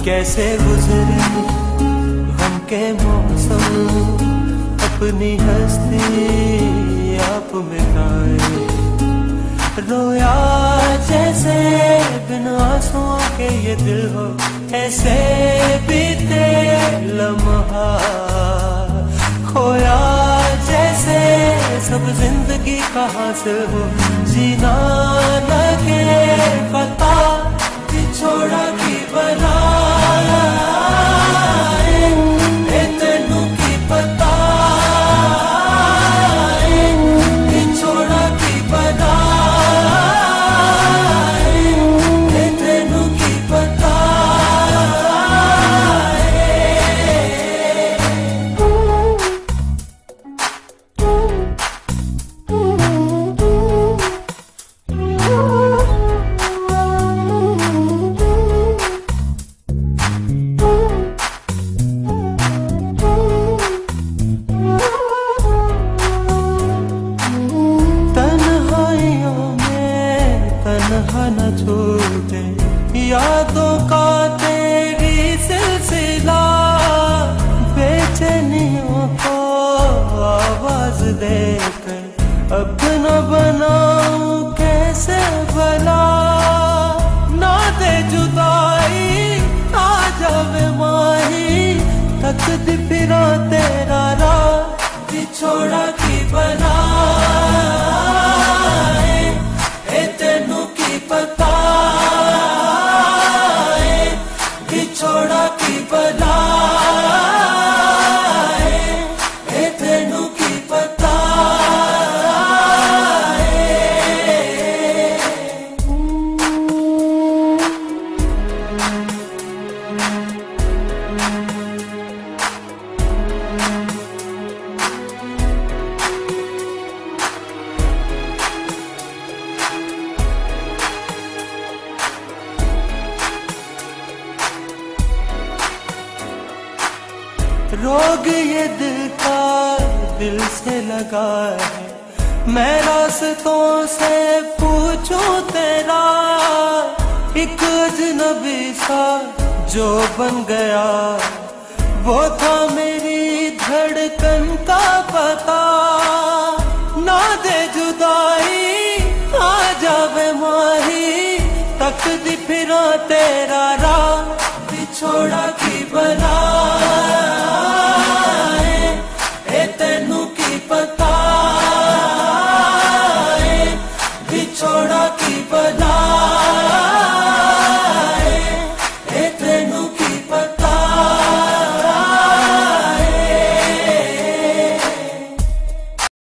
कैसे गुजरे गम के मौसम, अपनी हस्ती आप मिटाए। रोया जैसे बिन आंसुओं के ये दिल हो, ऐसे बीते लम्हा। खोया जैसे सब जिंदगी का हासिल हो, जीना लगे पता छोड़ा की बना। तेनू की पता छोड़ा की बना, तेनू की पता। न छूटे यादों का तेरी सिलसिला, बेचैनियों को आवाज देकर अब न बनाऊं कैसे भला। ना दे जुदाई आ जावे माही, तक दी फिरा तेरा राह छोड़ा की बना। तेनू की पता छोड़ा की बना, तेनू की पता। रोग ये दिल का दिल से लगा है, मैं रास्तों से पूछूं तेरा। एक अजनबी सा जो बन गया, वो था मेरी धड़कन का पता। ना दे जुदाई आ जावे माही, तक दी फिरा तेरा राह छोड़ा।